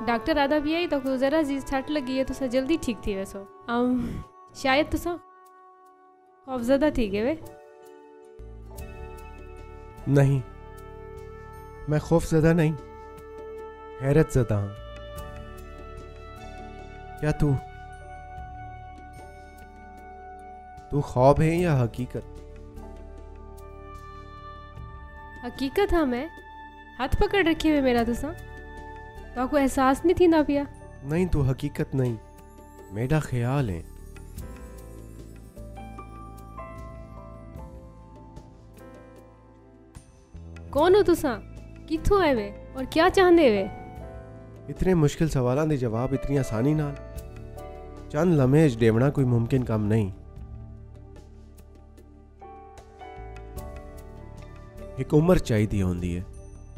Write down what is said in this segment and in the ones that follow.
Doctor आदा भी आई तो जरा जी सट लगी है तुसा जल्दी ठीक थी वैसो शायद तुसा खौफजदा थी गए वे। नहीं, मैं खौफजदा नहीं, हैरत ज़दा हूं। क्या तू ख्वाब है या हकीकत? हकीकत हाँ, मैं हाथ पकड़ रखे हुए मेरा तुसा तो आपको एहसास नहीं थी ना पिया। नहीं, तू हकीकत नहीं, मेरा ख्याल है। कौन हो तुसा, किथों आए वे और क्या चाहते वे? इतने मुश्किल सवालों के जवाब इतनी आसानी नाल चंद लम्हे च देवना कोई मुमकिन काम नहीं। एक उम्र चाहिए होंदी है।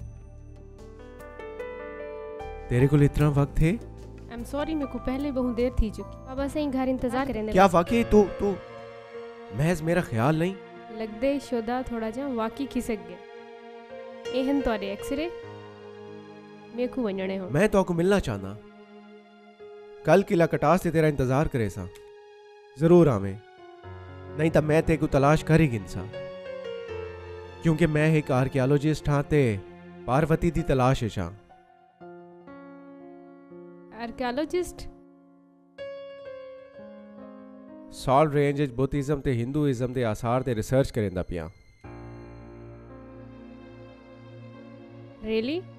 तेरे को इतना वक्त है? आई एम सॉरी, मेरे को पहले बहुत देर थी चुकी। बाबा से घर इंतजार करें। क्या वाकई तू महज मेरा ख्याल नहीं? लगदे शुदा थोड़ा जा वाकई खिसक गए। एहन तोरे एक्सरे मेरे को वंजने हो। मैं तो को मिलना चाहना। कल किला कटास से तेरा इंतजार करे सा, जरूर आवे, नहीं तो मैं ते को तलाश कर ही गिनसा, क्योंकि मैं एक आर्कियोलॉजिस्ट हाँ ते पार्वती दी तलाश है छा। आर्कियोलॉजिस्ट? सॉल्ट रेंज बुद्धिज्म ते हिंदुइज्म दे आसार ते रिसर्च करेंदा पिया। रियली?